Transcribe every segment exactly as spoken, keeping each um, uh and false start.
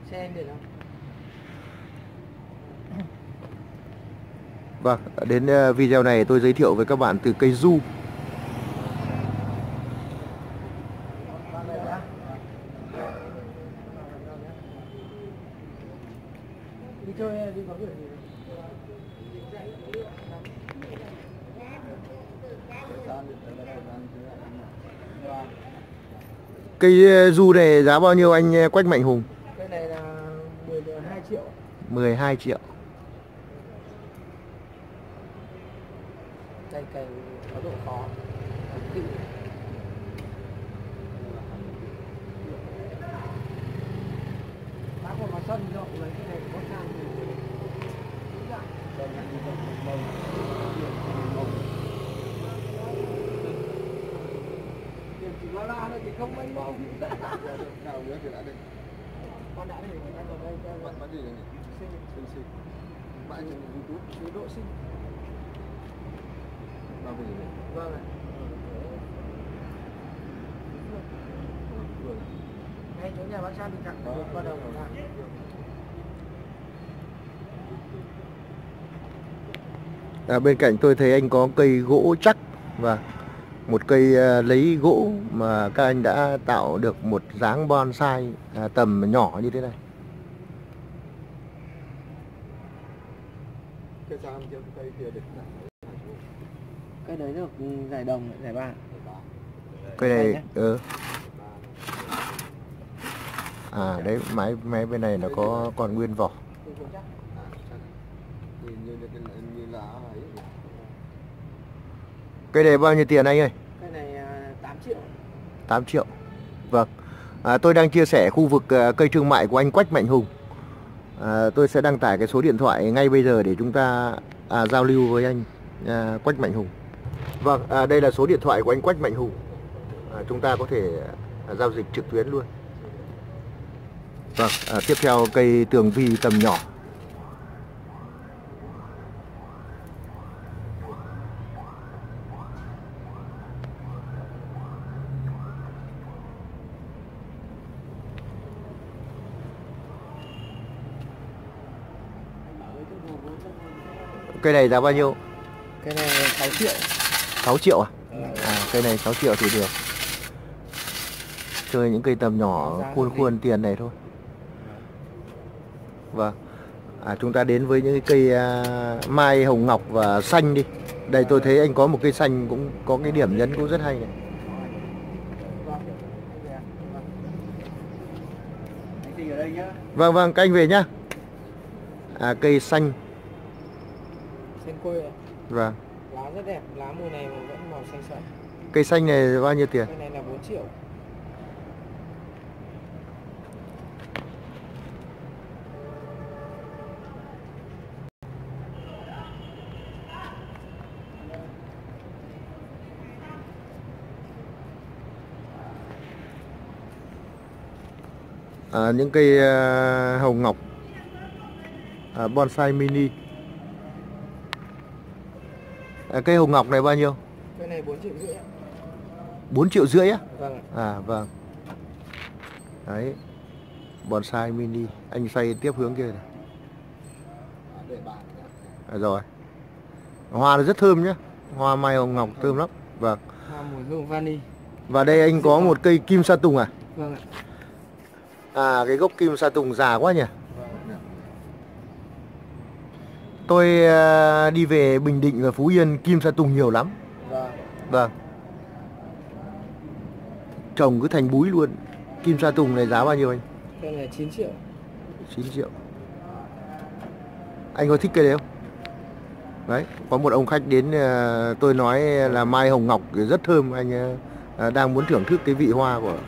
Xe anh để đâu? Vâng, đến video này tôi giới thiệu với các bạn từ cây du. Đi chơi đi có việc gì? Cây du này giá bao nhiêu anh Quách Mạnh Hùng? Cây này là mười hai triệu. mười hai triệu. Cây cây có độ khó. Kỹ. Bác còn vào sân rộng lấy cái này có sang thì chỉ có la thôi thì không mênh mông. Nào nữa thì đã được. Con đã để người ta vào đây cho Bạn bán gì này? Sinh sinh sinh. Bạn trên YouTube chế độ sinh. Bao nhiêu này? Vâng ạ. Ngay chỗ nhà bác San thì cặn được bắt đầu làm. À, bên cạnh tôi thấy anh có cây gỗ chắc và một cây uh, lấy gỗ mà các anh đã tạo được một dáng bonsai à, tầm nhỏ như thế này. Cái sao chưa cây kia được. Cái đấy được giải đồng, giải ba. Cây này ừ. À đấy, máy máy bên này nó có còn nguyên vỏ. Cây này bao nhiêu tiền anh ơi? Cây này tám triệu. tám triệu. Vâng. À, tôi đang chia sẻ khu vực uh, cây thương mại của anh Quách Mạnh Hùng. À, tôi sẽ đăng tải cái số điện thoại ngay bây giờ để chúng ta à, giao lưu với anh à, Quách Mạnh Hùng. Vâng, à, đây là số điện thoại của anh Quách Mạnh Hùng. À, chúng ta có thể à, giao dịch trực tuyến luôn. Vâng, à, tiếp theo cây tường vi tầm nhỏ. Cây này giá bao nhiêu? Cây này sáu triệu. sáu triệu à? À, cây này sáu triệu thì được. Chơi những cây tầm nhỏ khuôn khuôn tiền này thôi. Vâng. À, chúng ta đến với những cái cây uh, mai, hồng ngọc và xanh đi. Đây tôi thấy anh có một cây xanh cũng có cái điểm nhấn cũng rất hay này. Vâng vâng, các anh về nhá. À, cây xanh. Xanh quê. Vâng. Lá rất đẹp, lá mùa này mà vẫn màu xanh sẫm. Cây xanh này bao nhiêu tiền? Cây này là bốn triệu. À, những cây uh, hồng ngọc à, bonsai mini. À, cây hồng ngọc này bao nhiêu? Cây này bốn triệu rưỡi. bốn triệu rưỡi á? Vâng. À vâng. Đấy. Bonsai mini. Anh xoay tiếp hướng kia này. À, rồi. Hoa nó rất thơm nhá. Hoa mai hồng ngọc thơm lắm. Vâng. Hoa mùi hương vani. Và đây anh có một cây kim sa tùng à? Vâng ạ. À, cái gốc kim sa tùng già quá nhỉ. Tôi uh, đi về Bình Định và Phú Yên kim sa tùng nhiều lắm. Vâng. Vâng. Trồng cứ thành búi luôn. Kim sa tùng này giá bao nhiêu anh? Cây này chín triệu. chín triệu. Anh có thích cây đấy không? Đấy, có một ông khách đến uh, tôi nói là mai hồng ngọc rất thơm, anh uh, đang muốn thưởng thức cái vị hoa của.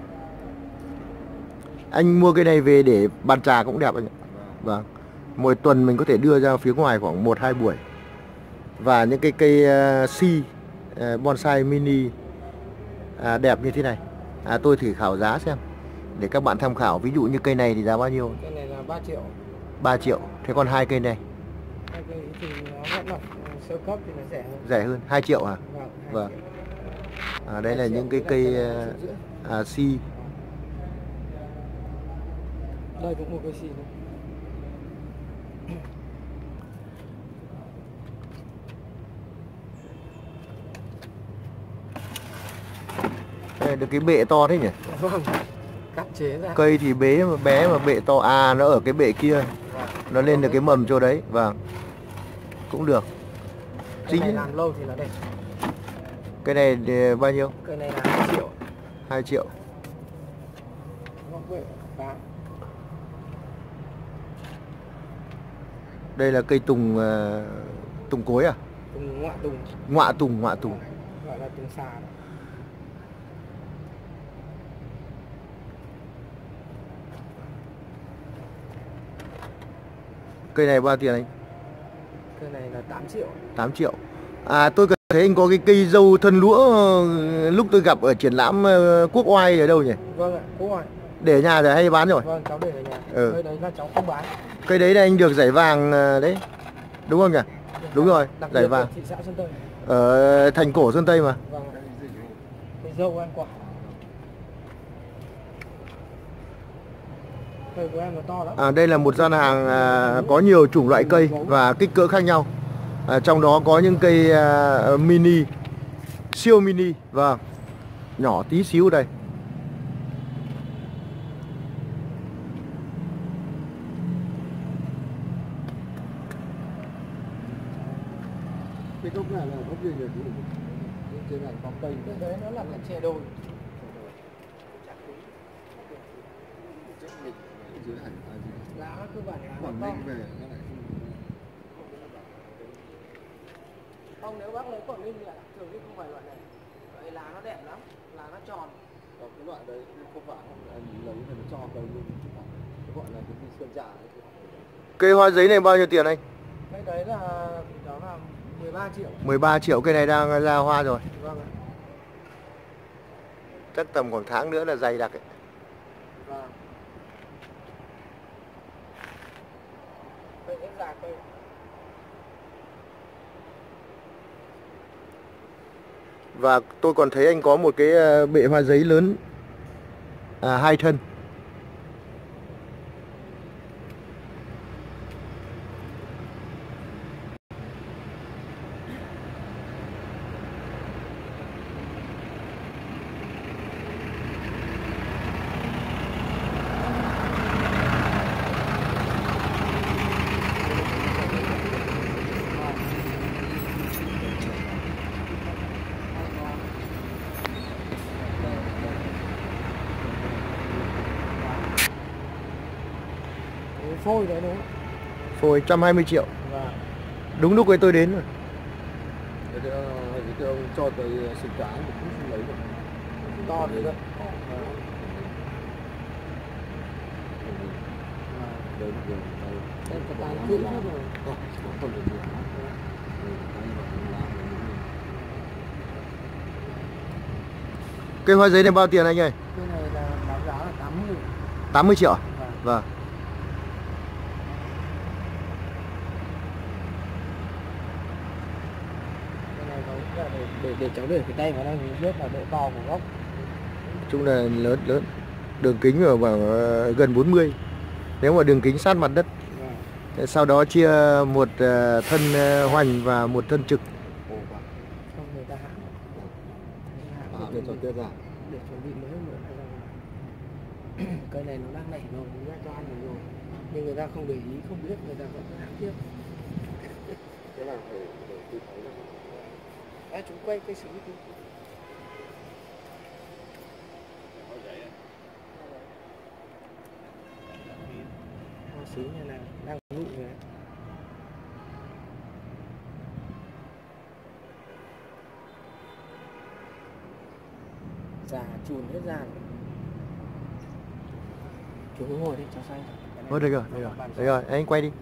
Anh mua cây này về để bàn trà cũng đẹp anh ạ. Vâng. Mỗi tuần mình có thể đưa ra phía ngoài khoảng một hai buổi. Và những cái cây uh, si uh, bonsai mini uh, đẹp như thế này. À, tôi thử khảo giá xem để các bạn tham khảo. Ví dụ như cây này thì giá bao nhiêu? Cây này là ba triệu. ba triệu. Thế còn hai cây này? Hai cây thì nó vẫn là sơ cấp thì nó rẻ hơn. Rẻ hơn, hai triệu à? Vâng. Vâng. À, đây là những cái cây uh, à, si. Đây cũng một cây xì nữa. Đây, được cái bệ to thế nhỉ? Vâng, cắt chế ra. Cây thì bé mà bé mà bệ to, à nó ở cái bệ kia. Vâng. Nó lên được cái mầm chỗ đấy, vâng. Cũng được. Cái này Chính làm lâu thì nó đẹp. cái này thì bao nhiêu? Cây này là hai triệu. hai triệu. Góc bệ bán. Đây là cây tùng uh, tùng cối à? Tùng ngoại tùng. Ngoạ tùng, ngoạ tùng. Gọi là tùng xà đó. Cây này bao tiền anh? Cây này là tám triệu. tám triệu. À tôi thấy anh có cái cây dâu thân lũa lúc tôi gặp ở triển lãm Quốc Oai ở đâu nhỉ? Vâng ạ, Quốc Oai. Để ở nhà rồi hay bán rồi? Vâng, cháu để ở nhà. Ừ. Cây đấy là cháu không bán. Cây đấy là anh được giải vàng đấy. Đúng không nhỉ? Đúng rồi, Đặc giải biệt vàng. ở thị xã Sơn Tây. Ở thành cổ Sơn Tây mà. Vâng. Cây dâu ăn quả. Cây của em nó to lắm. À, đây là một gian hàng à, có nhiều chủng loại cây và kích cỡ khác nhau. À, trong đó có những cây à, mini, siêu mini, vâng, nhỏ tí xíu đây. Cái gốc này là gốc gì nhỉ? Trên này có cây. Cây đấy nó là cái chè đồi. Dưới này là gì? Lá cơ bản là Quảng to. Ninh về nó lại Không, nếu bác lấy Quảng Ninh thì lại thường thì không phải loại này. Vậy lá nó đẹp lắm, lá nó tròn. không, cái loại đấy không phải anh lấy thì nó cho cây luôn, cái gọi là cái gì sơn trà ấy. Cây hoa giấy này bao nhiêu tiền anh? Cái đấy là đó là mười ba triệu. mười ba triệu, cây này đang ra hoa rồi. Vâng ạ. Chắc tầm khoảng tháng nữa là dày đặc ấy. Vâng. Cây rất già cây. Và tôi còn thấy anh có một cái bệ hoa giấy lớn, à, hai thân. Phôi đấy đúng không? Phôi một trăm hai mươi triệu. Vâng. Đúng lúc ấy tôi đến rồi. Thế thì cái ông cho tới sừng cá một chút không lấy được. To thế đấy. Đấy được rồi. Đây có tán kỹ hết rồi. Không, không được nhiều. Cây hoa giấy này bao tiền anh ơi? Cái này là báo giá là tám mươi. tám mươi triệu. Vâng. Vâng. Cái này có là để, để để cháu để cái tay vào đây biết là độ to của gốc. Chung là lớn lớn. Đường kính ở khoảng gần bốn mươi. Nếu mà đường kính sát mặt đất. Vâng. Sau đó chia một thân hoành và một thân trực. Không người ta hãng. À, để cho tiết ra. Để chuẩn bị mới nữa. Cây này nó đang nảy rồi, nó cho ăn rồi. Nhưng người ta không để ý, không biết, người ta vẫn hãng tiếp. Cái này phải để tôi thấy được. À, chúng quay cây sứ đi. Hoa sứ như này đang nụ rồi đấy. Già chùn hết ra rồi. Chú cứ ngồi đi cháu xanh. Thôi được rồi, được rồi, được rồi, anh quay đi.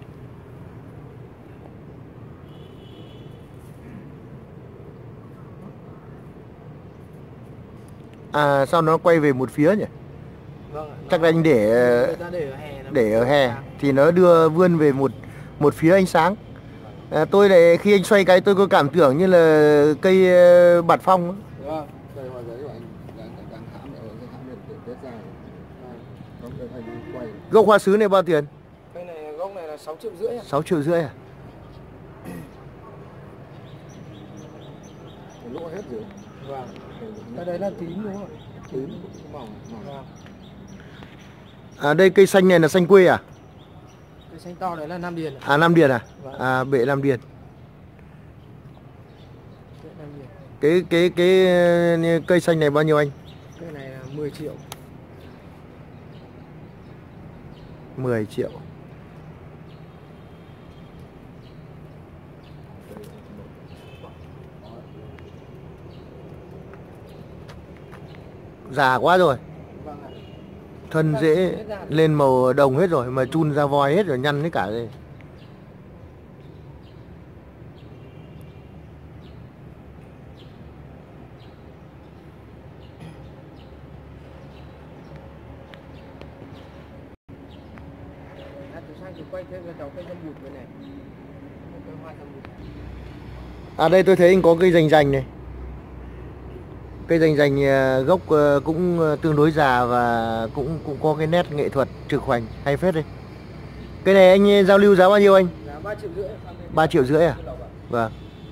À sao nó quay về một phía nhỉ? Vâng ạ. Chắc là anh để Người ta để ở hè nó để ở hè thì nó đưa vươn về một một phía ánh sáng. À, tôi lại khi anh xoay cái tôi có cảm tưởng như là cây bạt phong. Vâng, cây hoa giấy của anh đang đang hãm ở cái hãm để tiết ra. Không, cái thành quay. Gốc hoa sứ này bao tiền? Cây này gốc này là sáu triệu rưỡi. sáu triệu rưỡi à? Cái lỗ hết rồi. Vâng. Cái đấy là tím đúng không ạ? Tím mỏng mỏng. Vâng. À đây cây xanh này là xanh quê à? Cây xanh to đấy là Nam Điền. À Nam Điền à? Vâng. À bệ Nam Điền. Cây Nam Điền. Cái cái cái cây xanh này bao nhiêu anh? Cây này là mười triệu. mười triệu. Già quá rồi. Vâng ạ. Thân Vâng, rễ hết ra rồi. lên màu đồng hết rồi mà chun ra voi hết rồi, nhăn hết cả rồi. À, từ sang thì quay thêm cho cháu cây dâm bụt bên này. Một cây hoa dâm bụt. À đây tôi thấy anh có cây rành rành này. Cây rành rành à, gốc à, cũng à, tương đối già và cũng cũng có cái nét nghệ thuật trực hoành hay phết đây. Cây này anh giao lưu giá bao nhiêu anh? Giá ba triệu rưỡi. ba triệu rưỡi à? Vâng.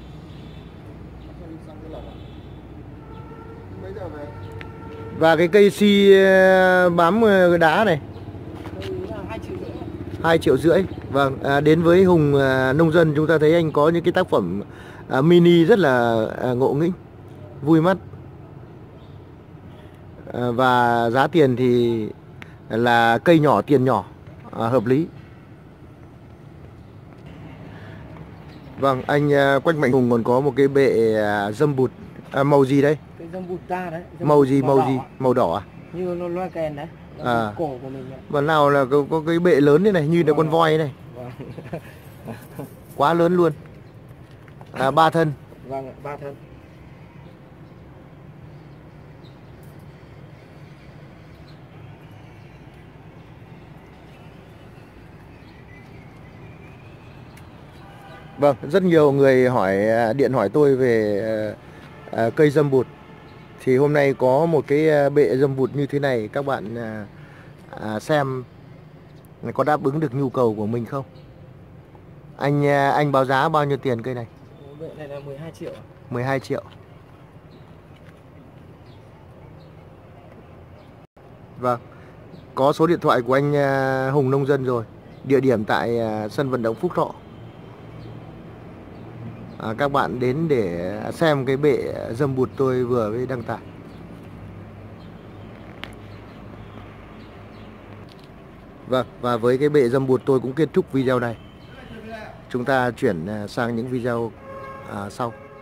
Mấy giờ về? Và cái cây si à, bám à, đá này Cây là hai triệu rưỡi. hai triệu rưỡi. Vâng, à, đến với Hùng à, nông dân chúng ta thấy anh có những cái tác phẩm à, mini rất là à, ngộ nghĩnh, vui mắt. À, và giá tiền thì là cây nhỏ tiền nhỏ, à, hợp lý. Vâng, anh à, Quách Mạnh Hùng còn có một cái bệ à, dâm bụt à, màu gì đây? Cây dâm bụt ta đấy. Dâm Màu bụt gì màu đỏ gì? ạ. Màu đỏ à? Như nó loa kèn đấy. À. Cổ của mình đấy. Và nào là có, có cái bệ lớn thế này như là con voi này, Vâng. quá lớn luôn. À, ba thân. Vâng, ạ, ba thân. Vâng, rất nhiều người hỏi điện hỏi tôi về à, cây dâm bụt. Thì hôm nay có một cái bệ dâm bụt như thế này, các bạn à, à, xem có đáp ứng được nhu cầu của mình không? Anh à, anh báo giá bao nhiêu tiền cây này? Bệ này là mười hai triệu. mười hai triệu. Vâng. Có số điện thoại của anh à, Hùng nông dân rồi. Địa điểm tại à, sân vận động Phúc Thọ. À, các bạn đến để xem cái bệ dâm bụt tôi vừa mới đăng tải. Vâng, và với cái bệ dâm bụt tôi cũng kết thúc video này. Chúng ta chuyển sang những video à, sau.